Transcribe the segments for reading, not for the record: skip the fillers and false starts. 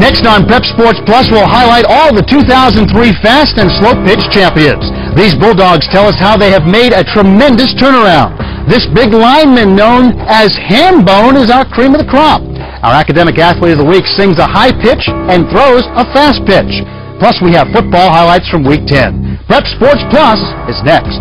Next on Prep Sports Plus, we'll highlight all the 2003 fast and slow pitch champions. These Bulldogs tell us how they have made a tremendous turnaround. This big lineman known as Hambone is our cream of the crop. Our academic athlete of the week sings a high pitch and throws a fast pitch. Plus, we have football highlights from Week 10. Prep Sports Plus is next.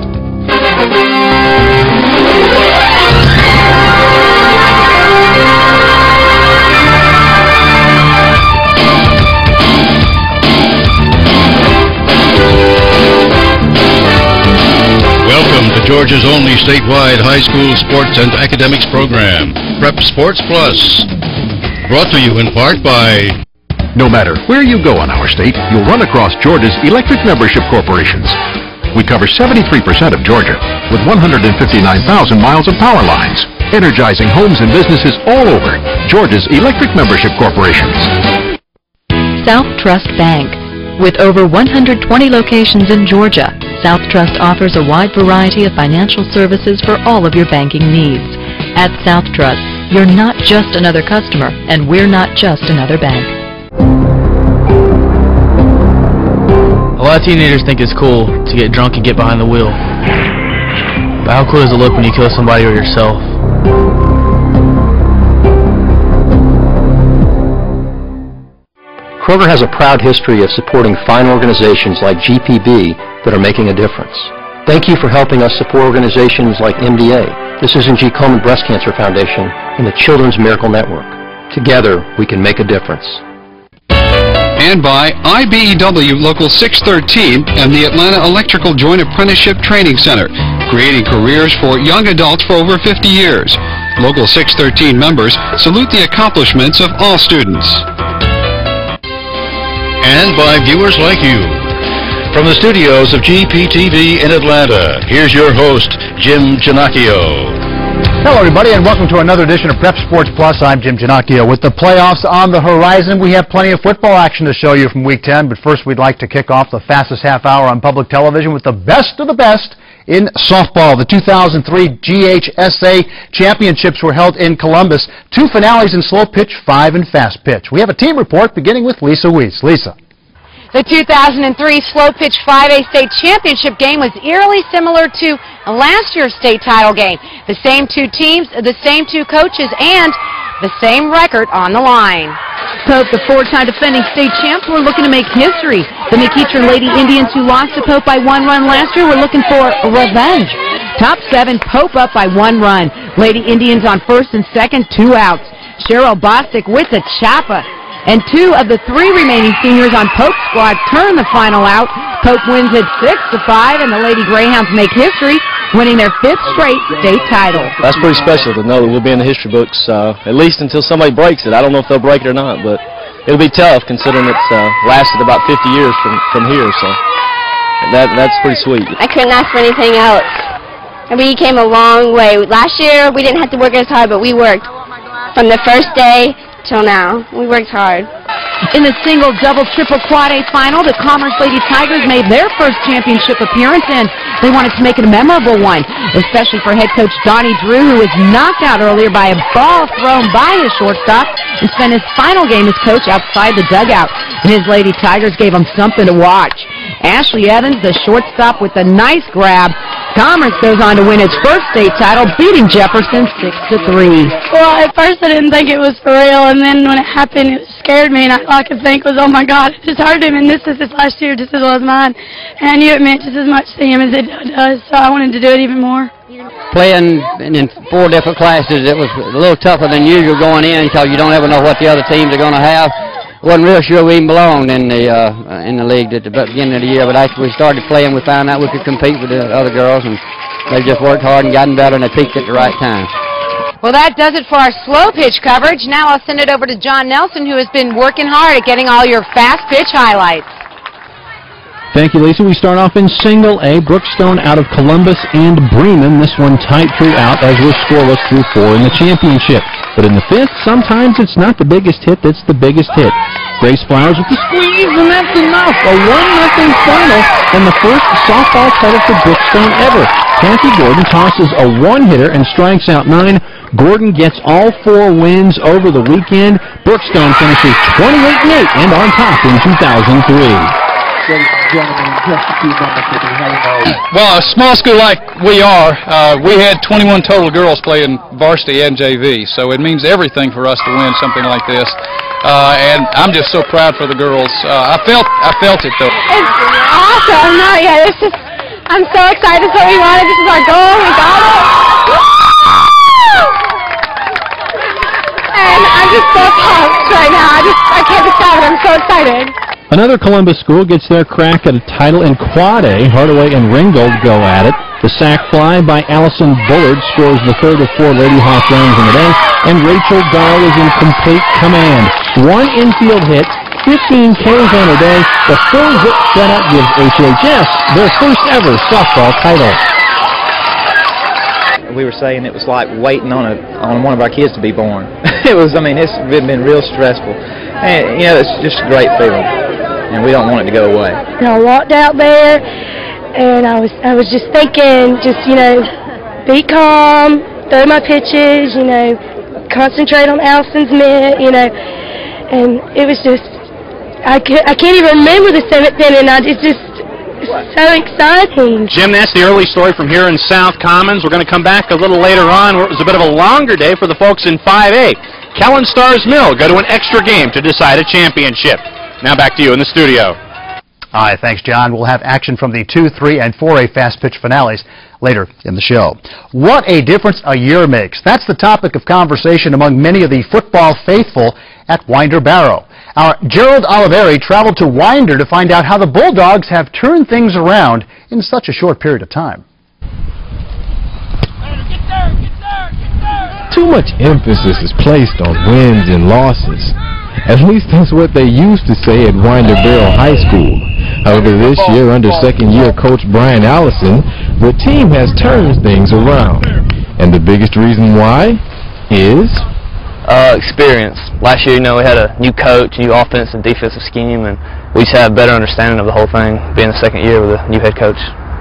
Welcome to Georgia's only statewide high school sports and academics program, Prep Sports Plus. Brought to you in part by... No matter where you go in our state, you'll run across Georgia's electric membership corporations. We cover 73% of Georgia with 159,000 miles of power lines, energizing homes and businesses all over. Georgia's electric membership corporations. South Trust Bank. With over 120 locations in Georgia, South Trust offers a wide variety of financial services for all of your banking needs. At South Trust, you're not just another customer, and we're not just another bank. A lot of teenagers think it's cool to get drunk and get behind the wheel. But how cool does it look when you kill somebody or yourself? Kroger has a proud history of supporting fine organizations like GPB that are making a difference. Thank you for helping us support organizations like MDA, the Susan G. Komen Breast Cancer Foundation, and the Children's Miracle Network. Together, we can make a difference. And by IBEW Local 613 and the Atlanta Electrical Joint Apprenticeship Training Center, creating careers for young adults for over 50 years. Local 613 members salute the accomplishments of all students. And by viewers like you. From the studios of GPTV in Atlanta, here's your host, Jim Ginocchio. Hello, everybody, and welcome to another edition of Prep Sports Plus. I'm Jim Ginocchio. With the playoffs on the horizon, we have plenty of football action to show you from Week 10, but first we'd like to kick off the fastest half hour on public television with the best of the best in softball. The 2003 GHSA championships were held in Columbus. 2 finales in slow pitch, 5 in fast pitch. We have a team report beginning with Lisa Weiss. Lisa. The 2003 slow pitch 5A state championship game was eerily similar to last year's state title game. The same 2 teams, the same 2 coaches, and the same record on the line. Pope, the 4-time defending state champs, were looking to make history. The McEachern Lady Indians, who lost to Pope by 1 run last year, were looking for revenge. Top 7, Pope up by 1 run. Lady Indians on first and second, 2 outs. Cheryl Bostic with the choppa. And 2 of the 3 remaining seniors on Pope's squad turn the final out. Pope wins it 6-5, and the Lady Greyhounds make history, winning their 5th straight state title. That's pretty special to know that we'll be in the history books, at least until somebody breaks it. I don't know if they'll break it or not, but it'll be tough considering it's lasted about 50 years from here, so that's pretty sweet. I couldn't ask for anything else. And we came a long way. Last year, we didn't have to work as hard, but we worked from the first day till now. We worked hard. In the single, double, triple, quad A final, the Commerce Lady Tigers made their first championship appearance, and they wanted to make it a memorable one, especially for head coach Donnie Drew, who was knocked out earlier by a ball thrown by his shortstop and spent his final game as coach outside the dugout. And his Lady Tigers gave him something to watch. Ashley Evans, the shortstop, with a nice grab. Commerce goes on to win its first state title, beating Jefferson 6-3. Well, at first I didn't think it was for real, and then when it happened, it scared me, and all I could think was, oh my God, it just hurt him, and this is his last year just as well as mine. And I knew it meant just as much to him as it does, so I wanted to do it even more. Playing in 4 different classes, it was a little tougher than usual going in because you don't ever know what the other teams are going to have. Wasn't real sure we even belonged in the league at the beginning of the year, but after we started playing, we found out we could compete with the other girls, and they just worked hard and gotten better, and they peaked at the right time. Well, that does it for our slow pitch coverage. Now I'll send it over to John Nelson, who has been working hard at getting all your fast pitch highlights. Thank you, Lisa. We start off in single A. Brookstone out of Columbus and Bremen. This one tight throughout, as was scoreless through 4 in the championship. But in the 5th, sometimes it's not the biggest hit that's the biggest hit. Grace Flowers with the squeeze, and that's enough. A 1-0 final and the first softball title for Brookstone ever. Kathy Gordon tosses a one-hitter and strikes out 9. Gordon gets all 4 wins over the weekend. Brookstone finishes 28-8 and on top in 2003. Well, a small school like we are, we had 21 total girls playing varsity and JV, so it means everything for us to win something like this. And I'm just so proud for the girls. I felt it though. It's awesome. Not yet. It's just, I'm so excited. This is what we wanted. This is our goal. We got it. And I'm just so pumped right now. I can't describe it. I'm so excited. Another Columbus school gets their crack at a title in Quad A. Hardaway and Ringgold go at it. The sac fly by Allison Bullard scores the third of 4 Lady Hawk runs in the day, and Rachel Dahl is in complete command. 1 infield hit, 15 Ks on her day. The full zip setup gives HHS their first ever softball title. We were saying it was like waiting on one of our kids to be born. It was, I mean, it's been real stressful. And, you know, it's just a great feeling, and we don't want it to go away. And I walked out there, and I was just thinking, you know, be calm, throw my pitches, you know, concentrate on Allison's mitt, you know, and it was just, I can't even remember the 7th inning. It's just so exciting. Jim, that's the early story from here in South Commons. We're going to come back a little later on where it was a bit of a longer day for the folks in 5A. Kellen Stars Mill go to an extra game to decide a championship. Now back to you in the studio. All right, thanks, John. We'll have action from the 2, 3, and 4A fast pitch finales later in the show. What a difference a year makes. That's the topic of conversation among many of the football faithful at Winder Barrow. Our Gerald Oliveri traveled to Winder to find out how the Bulldogs have turned things around in such a short period of time. Too much emphasis is placed on wins and losses. At least that's what they used to say at Winder Barrow High School. However, this year, under second-year coach Brian Allison, the team has turned things around. And the biggest reason why is experience. Last year, you know, we had a new coach, new offense and defensive scheme, and we just had a better understanding of the whole thing, being the second year with a new head coach.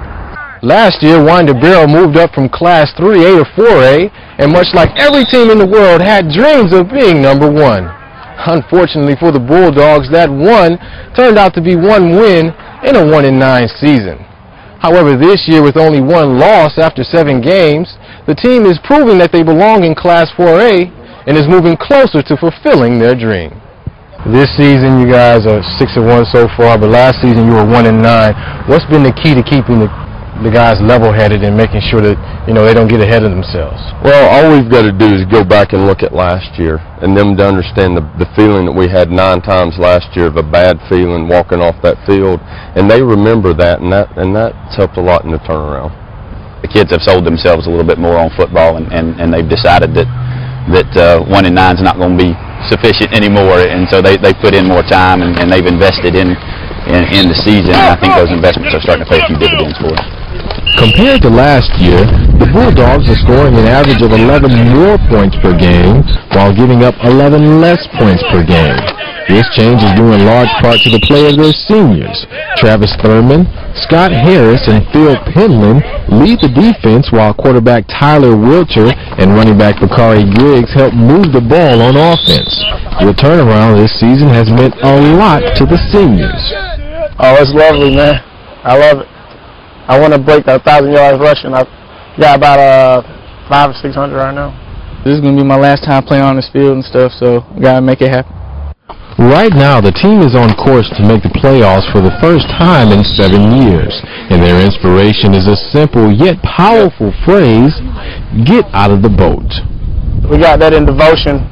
Last year, Winder Barrow moved up from Class 3A to 4A, and much like every team in the world, had dreams of being number 1. Unfortunately for the Bulldogs, that 1 turned out to be 1 win in a 1-9 season. However, this year, with only 1 loss after 7 games, the team is proving that they belong in Class 4A and is moving closer to fulfilling their dream. This season, you guys are 6-1 so far, but last season you were 1-9. What's been the key to keeping the guys level-headed and making sure that, you know, they don't get ahead of themselves? Well, all we've got to do is go back and look at last year and them to understand the feeling that we had 9 times last year of a bad feeling walking off that field, and they remember that, and that's helped a lot in the turnaround. The kids have sold themselves a little bit more on football, and they've decided that 1-9 is not going to be sufficient anymore, and so they put in more time, and they've invested in the season, and I think those investments are starting to pay a few dividends for us. Compared to last year, the Bulldogs are scoring an average of 11 more points per game while giving up 11 less points per game. This change is due in large part to the play of their seniors. Travis Thurman, Scott Harris, and Phil Penland lead the defense while quarterback Tyler Wilcher and running back Bakari Griggs help move the ball on offense. The turnaround this season has meant a lot to the seniors. Oh, it's lovely, man. I love it. I want to break the 1,000 yards rushing. I've got about 500 or 600 right now. This is going to be my last time playing on this field and stuff, so I got to make it happen. Right now, the team is on course to make the playoffs for the first time in 7 years, and their inspiration is a simple yet powerful phrase: get out of the boat. We got that in devotion.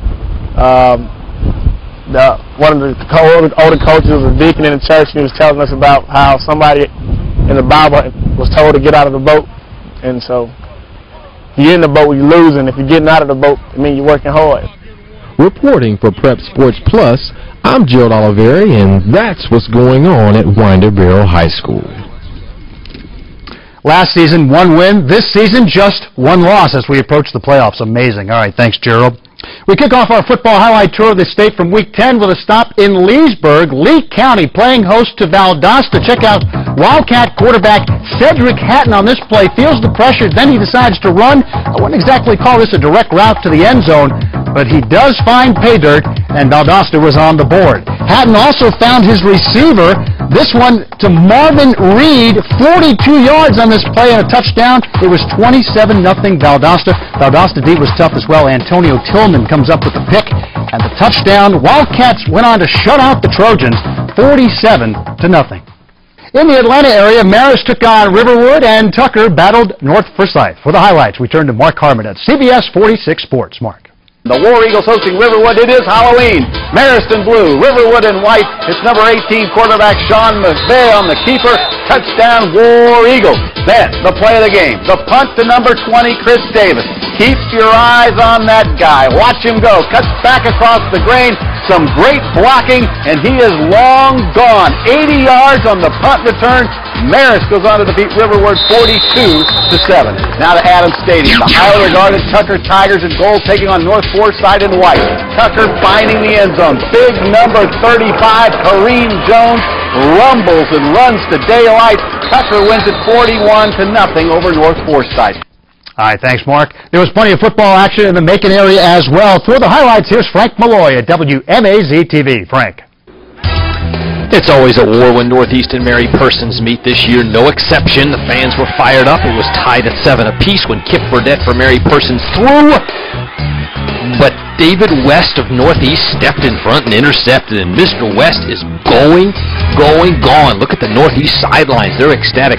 One of the older coaches was a deacon in the church, and he was telling us about how somebody in the Bible was told to get out of the boat. And so, if you're in the boat, you're losing. If you're getting out of the boat, it means you're working hard. Reporting for Prep Sports Plus, I'm Gerald Oliveri, and that's what's going on at Winder Barrow High School. Last season, 1 win. This season, just 1 loss as we approach the playoffs. Amazing. All right, thanks, Gerald. We kick off our football highlight tour of the state from Week 10 with a stop in Leesburg. Lee County playing host to Valdosta. Check out Wildcat quarterback Cedric Hatton on this play. Feels the pressure, then he decides to run. I wouldn't exactly call this a direct route to the end zone, but he does find pay dirt, and Valdosta was on the board. Hatton also found his receiver, this one to Marvin Reed, 42 yards on this play and a touchdown. It was 27-0 Valdosta. Valdosta D was tough as well. Antonio Tillman comes up with the pick and the touchdown. Wildcats went on to shut out the Trojans 47-0. In the Atlanta area, Marist took on Riverwood and Tucker battled North Forsyth. For the highlights, we turn to Mark Harmon at CBS 46 Sports. Mark. The War Eagles hosting Riverwood. It is Halloween. Marist in blue, Riverwood in white. It's number 18 quarterback Sean McVeigh on the keeper. Touchdown War Eagles. Then the play of the game. The punt to number 20 Chris Davis. Keep your eyes on that guy. Watch him go. Cuts back across the grain. Some great blocking, and he is long gone. 80 yards on the punt return. Marist goes on to defeat Riverwood 42-7. Now to Adams Stadium. The highly regarded Tucker Tigers in gold taking on North Forsyth in white. Tucker finding the end zone. Big number 35, Kareem Jones, rumbles and runs to daylight. Tucker wins it 41-0 over North Forsyth. All right, thanks, Mark. There was plenty of football action in the Macon area as well. For the highlights, here's Frank Malloy at WMAZ-TV. Frank. It's always a war when Northeast and Mary Persons meet this year. No exception. The fans were fired up. It was tied at 7 apiece when Kip Burdett for Mary Persons threw. But David West of Northeast stepped in front and intercepted, and Mr. West is gone. Look at the Northeast sidelines. They're ecstatic.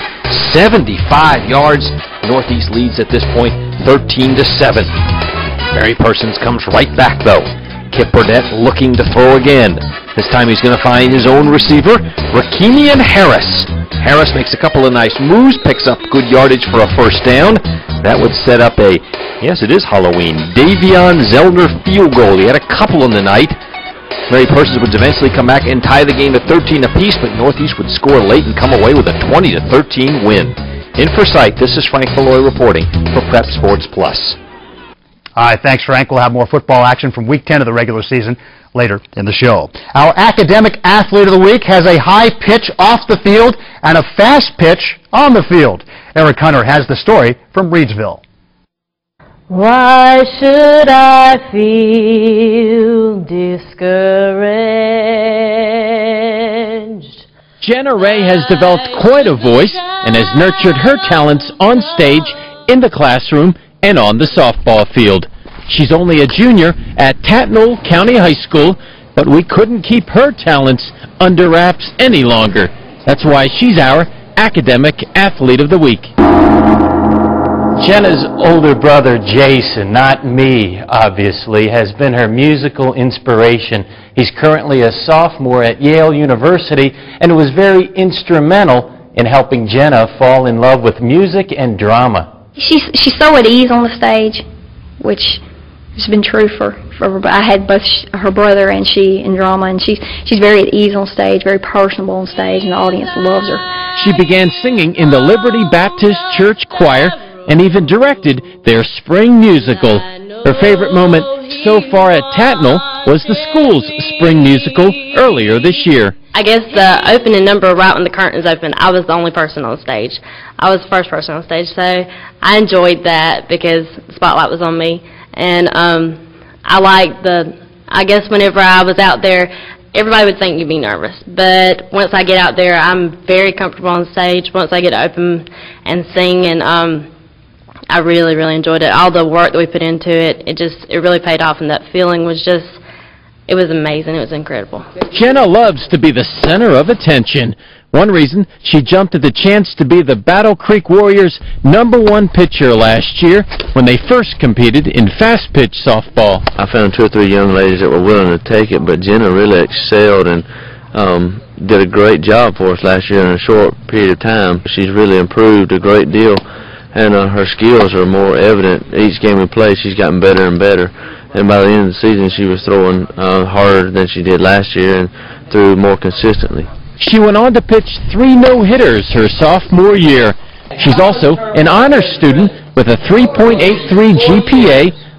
75 yards. Northeast leads at this point 13-7. Mary Persons comes right back, though. Kip Burdett looking to throw again. This time he's going to find his own receiver, Rakemian Harris. Harris makes a couple of nice moves, picks up good yardage for a first down. That would set up a, yes, it is Halloween, Davion Zellner field goal. He had a couple in the night. Mary Persons would eventually come back and tie the game at 13 apiece, but Northeast would score late and come away with a 20-13 win. In Forsyth, this is Frank Malloy reporting for Prep Sports Plus. All right, thanks, Frank. We'll have more football action from Week 10 of the regular season later in the show. Our academic athlete of the week has a high pitch off the field and a fast pitch on the field. Eric Hunter has the story from Reedsville. Why should I feel discouraged? Jenna Ray has developed quite a voice and has nurtured her talents on stage, in the classroom, and on the softball field. She's only a junior at Tattnall County High School, but we couldn't keep her talents under wraps any longer. That's why she's our Academic Athlete of the Week. Jenna's older brother, Jason, not me, obviously, has been her musical inspiration. He's currently a sophomore at Yale University and was very instrumental in helping Jenna fall in love with music and drama. She's so at ease on the stage, which has been true for I had both her brother and she in drama, and she's very at ease on stage, very personable on stage, and the audience loves her. She began singing in the Liberty Baptist Church Choir and even directed their spring musical. Her favorite moment so far at Tattnall was the school's spring musical earlier this year. I guess the opening number, right when the curtains opened, I was the only person on stage. I was the first person on stage, so I enjoyed that because the spotlight was on me. And I liked I guess whenever I was out there, everybody would think you'd be nervous. But once I get out there, I'm very comfortable on stage. Once I get to open and sing, and I really, really enjoyed it. All the work that we put into it, it really paid off, and that feeling was just, it was amazing. It was incredible. Jenna loves to be the center of attention. One reason, she jumped at the chance to be the Battle Creek Warriors' #1 pitcher last year when they first competed in fast-pitch softball. I found 2 or 3 young ladies that were willing to take it, but Jenna really excelled and did a great job for us last year in a short period of time. She's really improved a great deal, and her skills are more evident. Each game we play, she's gotten better and better. And by the end of the season, she was throwing harder than she did last year and threw more consistently. She went on to pitch 3 no-hitters her sophomore year. She's also an honors student with a 3.83 GPA,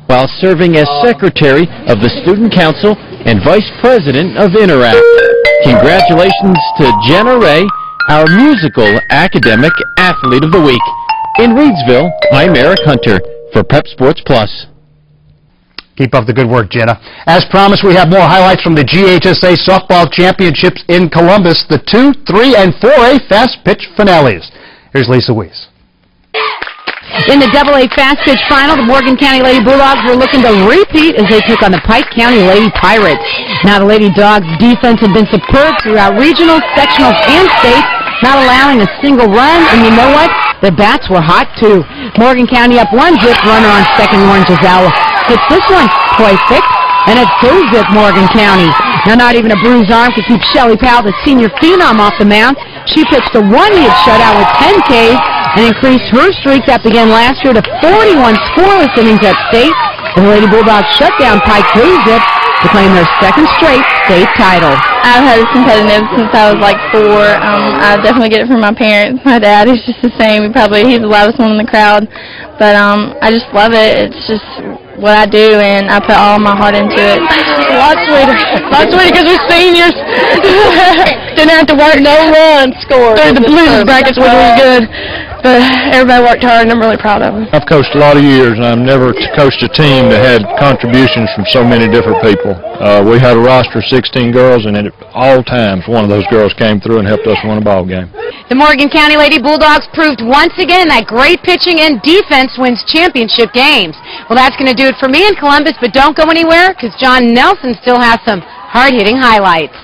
while serving as secretary of the Student Council and vice president of Interact. Congratulations to Jenna Ray, our musical academic athlete of the week. In Reedsville, I'm Eric Hunter for Prep Sports Plus. Keep up the good work, Jenna. As promised, we have more highlights from the GHSA Softball Championships in Columbus, the 2, 3, and 4A fast pitch finales. Here's Lisa Weiss. In the AA Fast Pitch Final, the Morgan County Lady Bulldogs were looking to repeat as they took on the Pike County Lady Pirates. Now the Lady Dogs' defense had been superb throughout regionals, sectionals, and states, not allowing a single run, and you know what? The bats were hot, too. Morgan County up 1-0, runner on second, Lauren Giselle hits this one, perfect, and it's 2-0 Morgan County. Now not even a bruised arm could keep Shelly Powell, the senior phenom, off the mound. She pitched a one-hit shutout with 10 Ks and increased her streak that began last year to 41 scoreless innings at state. The Lady Bulldogs shut down Pike 2-0 to claim their second straight state title. I've had it competitive since I was like 4. I definitely get it from my parents. My dad is just the same. He's the loudest one in the crowd. But I just love it. It's just what I do, and I put all my heart into it. A lot sweeter because we're seniors. Didn't have to work. No run scored. The losers brackets was really good. But everybody worked hard, and I'm really proud of them. I've coached a lot of years, and I've never coached a team that had contributions from so many different people. We had a roster of 16 girls, and at all times, one of those girls came through and helped us win a ball game. The Morgan County Lady Bulldogs proved once again that great pitching and defense wins championship games. Well, that's going to do it for me in Columbus, but don't go anywhere because John Nelson still has some hard-hitting highlights.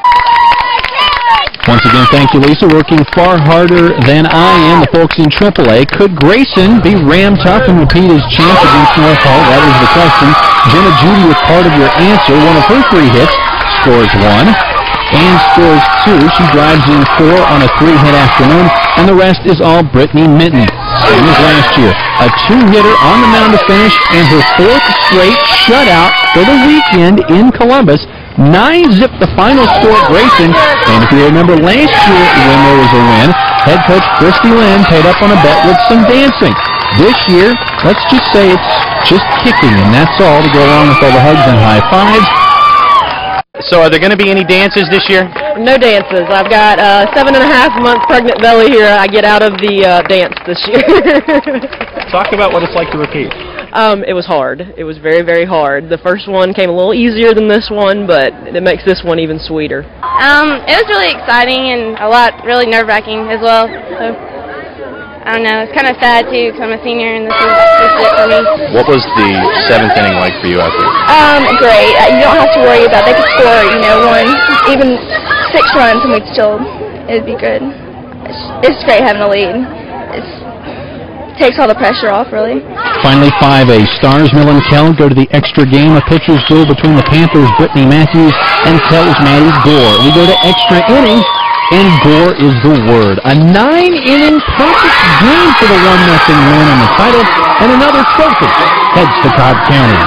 Once again, thank you, Lisa. Working far harder than I am, the folks in AAA. Could Grayson be rammed tough and repeat his champ against North Hall? That is the question. Jenna Judy with part of your answer. One of her 3 hits, scores 1, and scores 2. She drives in 4 on a 3-hit afternoon, and the rest is all Brittany Minton. Same as last year. A 2-hitter on the mound to finish, and her 4th straight shutout for the weekend in Columbus. 9-0 the final score at Grayson, and if you remember last year when there was a win, head coach Christy Lynn paid up on a bet with some dancing. This year, let's just say it's just kicking, and that's all to go along with all the hugs and high fives. So are there going to be any dances this year? No dances. I've got a 7.5-month pregnant belly here. I get out of the dance this year. Talk about what it's like to repeat. It was hard. It was very, very hard. The first one came a little easier than this one, but it makes this one even sweeter. It was really exciting and really nerve-wracking as well. So, I don't know. It's kind of sad too because I'm a senior and this is it for me. What was the 7th inning like for you out there? Great. You don't have to worry about. They could score, even 6 runs, and it'd be good. It's great having a lead. Takes all the pressure off, really. Finally, 5A. Stars Mill and Kell go to the extra game. A pitcher's duel between the Panthers' Brittany Matthews and Kell's Maddie Gore. We go to extra innings, and Gore is the word. A 9-inning perfect game for the 1-0 win in the title, and another trophy heads to Cobb County.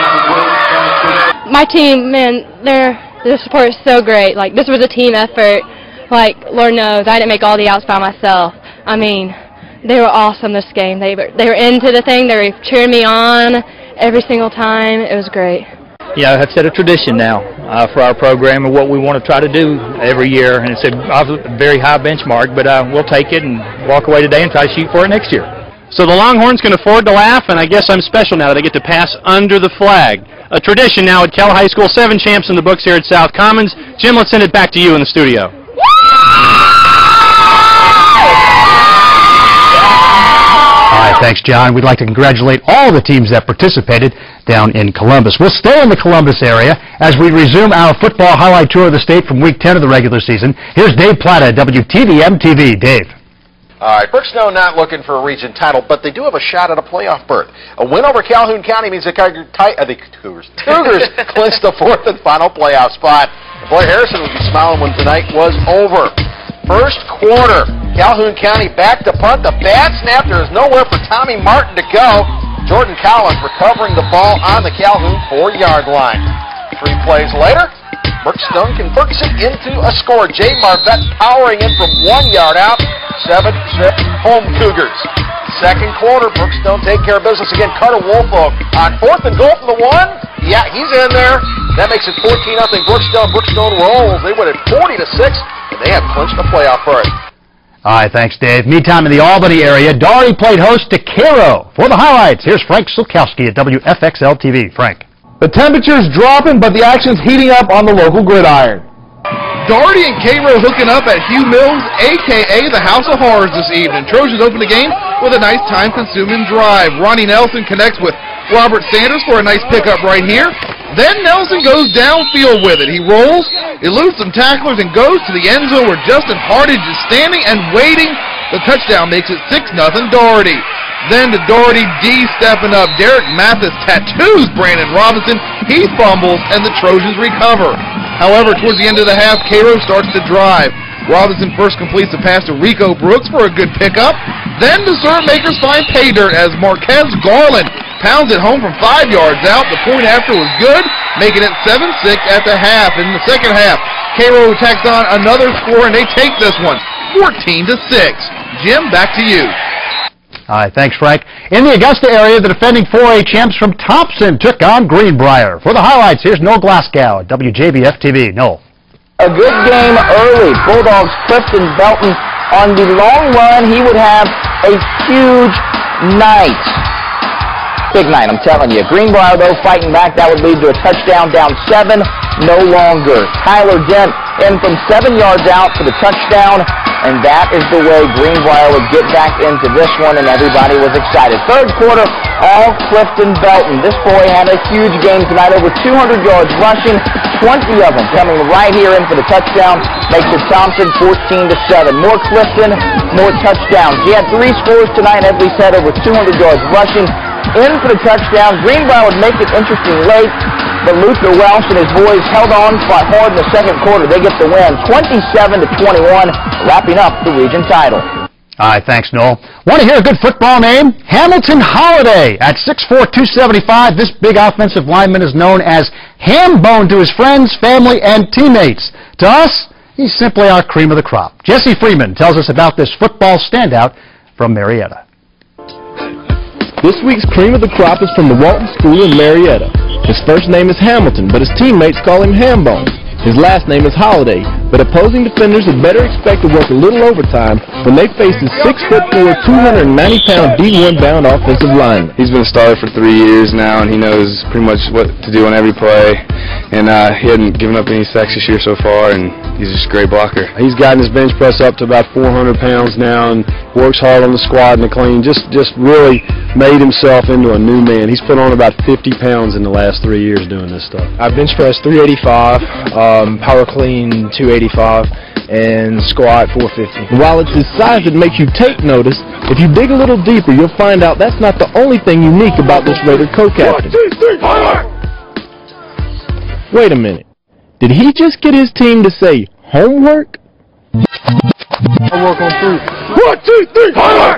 My team, man, their support is so great. This was a team effort. Lord knows, I didn't make all the outs by myself. I mean, they were awesome this game. They were into the thing. They were cheering me on every single time. It was great. Yeah, I've set a tradition now for our program and what we want to try to do every year. And it's a very high benchmark, but we'll take it and walk away today and try to shoot for it next year. So the Longhorns can afford to laugh, and I guess I'm special now that I get to pass under the flag. A tradition now at Kell High School. 7 champs in the books here at South Commons. Jim, let's send it back to you in the studio. Thanks, John. We'd like to congratulate all the teams that participated down in Columbus. We'll stay in the Columbus area as we resume our football highlight tour of the state from Week 10 of the regular season. Here's Dave Plata, WTVM-TV. Dave. All right, Brookstone not looking for a region title, but they do have a shot at a playoff berth. A win over Calhoun County means the Cougars clinch the 4th and final playoff spot. Boy, Harrison would be smiling when tonight was over. First quarter, Calhoun County back to punt. The bad snap. There is nowhere for Tommy Martin to go. Jordan Collins recovering the ball on the Calhoun 4-yard line. 3 plays later, Brookstone converts it into a score. Jay Marvette powering in from 1 yard out. 7-0 home Cougars. Second quarter, Brookstone take care of business again. Carter Woolfolk on 4th and goal from the 1. Yeah, he's in there. That makes it 14-0 Brookstone. Brookstone rolls. They win it 40-6, and they have clinched the playoff berth. All right, thanks, Dave. Meantime, in the Albany area, Doherty played host to Cairo. For the highlights, here's Frank Sulkowski at WFXL TV. Frank. The temperature's dropping, but the action's heating up on the local gridiron. Doherty and Cairo hooking up at Hugh Mills, a.k.a. the House of Horrors this evening. Trojans open the game with a nice time-consuming drive. Ronnie Nelson connects with Robert Sanders for a nice pickup right here. Then Nelson goes downfield with it. He rolls, eludes some tacklers, and goes to the end zone where Justin Hardage is standing and waiting. The touchdown makes it 6-0 Doherty. Then to Doherty, D stepping up. Derek Mathis tattoos Brandon Robinson. He fumbles, and the Trojans recover. However, towards the end of the half, Cairo starts to drive. Robinson first completes a pass to Rico Brooks for a good pickup. Then the serve makers find pay dirt as Marquez Garland pounds it home from 5 yards out. The point after was good, making it 7-6 at the half. In the second half, Cairo tacks on another score, and they take this one 14-6. Jim, back to you. All right, thanks, Frank. In the Augusta area, the defending 4A champs from Thompson took on Greenbrier. For the highlights, here's Noel Glasgow at WJBF-TV. Noel. A good game early. Bulldogs Clifton Belton on the long run. He would have a huge night. Big night, I'm telling you. Greenbrier, though, fighting back. That would lead to a touchdown, down 7, no longer. Tyler Dent in from 7 yards out for the touchdown, and that is the way Greenbrier would get back into this one, and everybody was excited. Third quarter, all Clifton Belton. This boy had a huge game tonight, over 200 yards rushing, 20 of them coming right here in for the touchdown, makes it Thompson 14-7. More Clifton, more touchdowns. He had 3 scores tonight, as we said, over 200 yards rushing. In for the touchdown. Greenbrier would make it interesting late, but Luther Welsh and his boys held on, fought hard in the second quarter. They get the win, 27-21, wrapping up the region title. All right, thanks, Noel. Want to hear a good football name? Hamilton Holiday. At 6'4", 275, this big offensive lineman is known as Hambone to his friends, family, and teammates. To us, he's simply our cream of the crop. Jesse Freeman tells us about this football standout from Marietta. This week's cream of the crop is from the Walton School in Marietta. His first name is Hamilton, but his teammates call him Hambone. His last name is Holiday, but opposing defenders had better expect to work a little overtime when they face his 6'4", 290-pound D1 bound offensive lineman. He's been a starter for 3 years now, and he knows pretty much what to do on every play. And he hadn't given up any sacks this year so far, and he's just a great blocker. He's gotten his bench press up to about 400 pounds now and works hard on the squat and the clean. Just really made himself into a new man. He's put on about 50 pounds in the last 3 years doing this stuff. I bench press 385. Power clean 285, and squat 450. While it's his size that makes you take notice, if you dig a little deeper, you'll find out that's not the only thing unique about this Raider co-captain. Wait a minute. Did he just get his team to say homework? Homework on 3. 1, 2, 3, homework!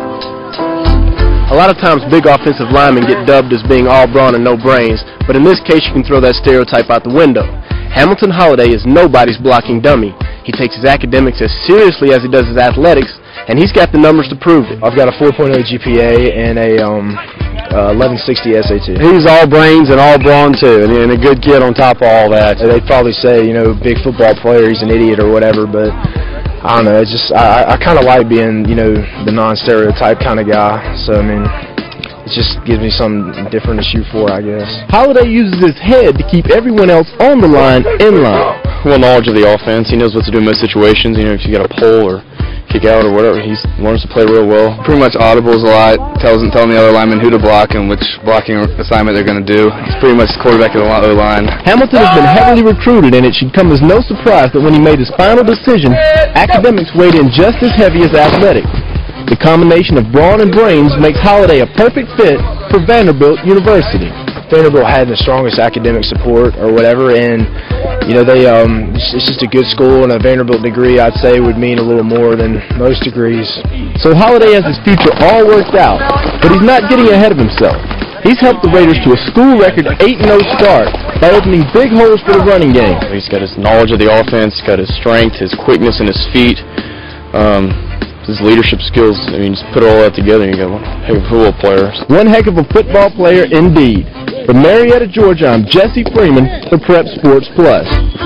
A lot of times big offensive linemen get dubbed as being all brawn and no brains, but in this case you can throw that stereotype out the window. Hamilton Holiday is nobody's blocking dummy. He takes his academics as seriously as he does his athletics, and he's got the numbers to prove it. I've got a 4.0 GPA and a 1160 SAT. He's all brains and all brawn too, and a good kid on top of all that. They'd probably say, you know, big football player, he's an idiot or whatever, but I don't know. It's just I kind of like being, you know, the non-stereotype kind of guy. So I mean, it just gives me something different to shoot for, I guess. Holiday uses his head to keep everyone else on the line in line. Well, knowledge of the offense. He knows what to do in most situations. You know, if you got a pull or kick out or whatever, he learns to play real well. Pretty much audibles a lot, telling the other linemen who to block and which blocking assignment they're going to do. He's pretty much the quarterback of the O-line. Hamilton has been heavily recruited, and it should come as no surprise that when he made his final decision, academics weighed in just as heavy as athletics. The combination of brawn and brains makes Holiday a perfect fit for Vanderbilt University. Vanderbilt had the strongest academic support or whatever, and you know it's just a good school, and a Vanderbilt degree I'd say would mean a little more than most degrees. So Holiday has his future all worked out, but he's not getting ahead of himself. He's helped the Raiders to a school record 8-0 start by opening big holes for the running game. He's got his knowledge of the offense, got his strength, his quickness, and his feet. his leadership skills. I mean, just put all that together and you got one heck of a football player. One heck of a football player indeed. From Marietta, Georgia, I'm Jesse Freeman for Prep Sports Plus.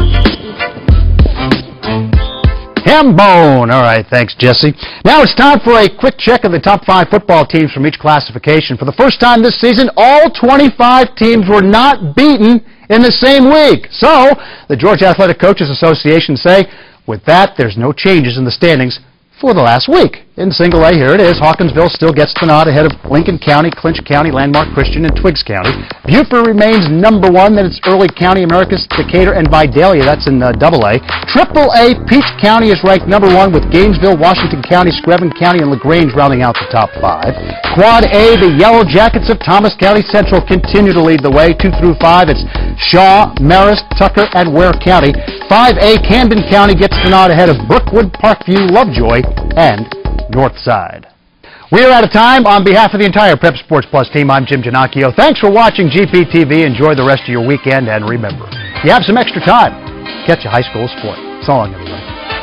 Hambone. All right, thanks, Jesse. Now it's time for a quick check of the top 5 football teams from each classification. For the first time this season, all 25 teams were not beaten in the same week. So, the Georgia Athletic Coaches Association say, with that, there's no changes in the standings for the last week. In single A, here it is. Hawkinsville still gets the nod ahead of Lincoln County, Clinch County, Landmark Christian, and Twiggs County. Beaufort remains number 1. Then it's Early County, Americus, Decatur, and Vidalia. That's in Double A. Triple A, Peach County is ranked number 1 with Gainesville, Washington County, Screven County, and LaGrange rounding out the top 5. Quad A, the Yellow Jackets of Thomas County Central continue to lead the way. 2 through 5, it's Shaw, Marist, Tucker, and Ware County. 5A, Camden County gets the nod ahead of Brookwood, Parkview, Lovejoy, and Northside. We are out of time. On behalf of the entire Prep Sports Plus team, I'm Jim Ginocchio. Thanks for watching GPTV. Enjoy the rest of your weekend, and remember, if you have some extra time, catch a high school sport. So long, everybody.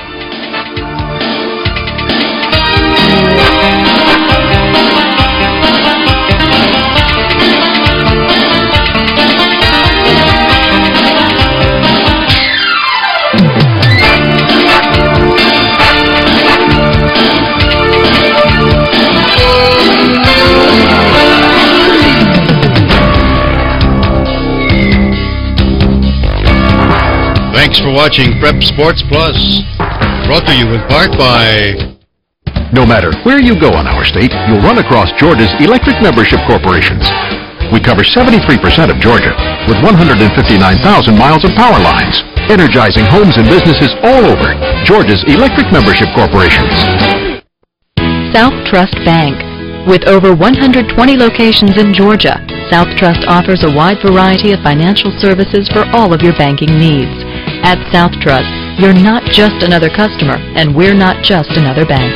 Thanks for watching Prep Sports Plus, brought to you in part by... No matter where you go in our state, you'll run across Georgia's electric membership corporations. We cover 73% of Georgia with 159,000 miles of power lines, energizing homes and businesses all over. Georgia's electric membership corporations. South Trust Bank. With over 120 locations in Georgia, South Trust offers a wide variety of financial services for all of your banking needs. At South Trust, you're not just another customer, and we're not just another bank.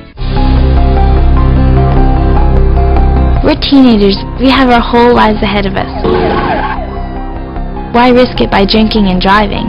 We're teenagers. We have our whole lives ahead of us. Why risk it by drinking and driving?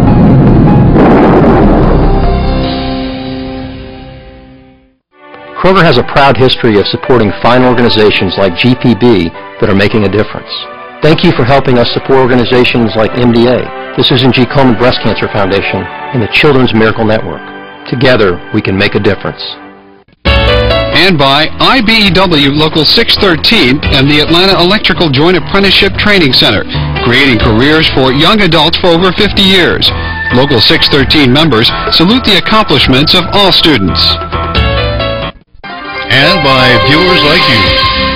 Kroger has a proud history of supporting fine organizations like GPB that are making a difference. Thank you for helping us support organizations like MDA, the Susan G. Komen Breast Cancer Foundation, and the Children's Miracle Network. Together, we can make a difference. And by IBEW Local 613 and the Atlanta Electrical Joint Apprenticeship Training Center, creating careers for young adults for over 50 years. Local 613 members salute the accomplishments of all students. And by viewers like you.